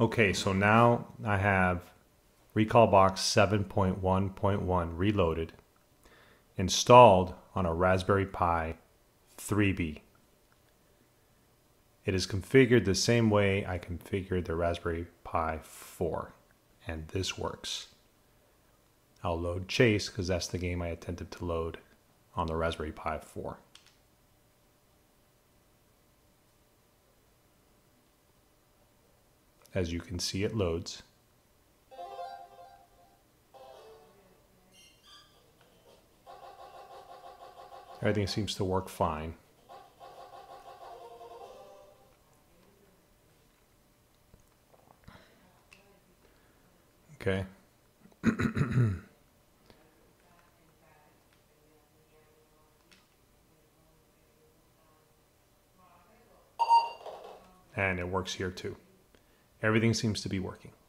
Okay, so now I have Recalbox 7.1.1 Reloaded installed on a Raspberry Pi 3B. It is configured the same way I configured the Raspberry Pi 4, and this works. I'll load Chase because that's the game I attempted to load on the Raspberry Pi 4. As you can see, it loads. Everything seems to work fine. Okay. And it works here too. Everything seems to be working.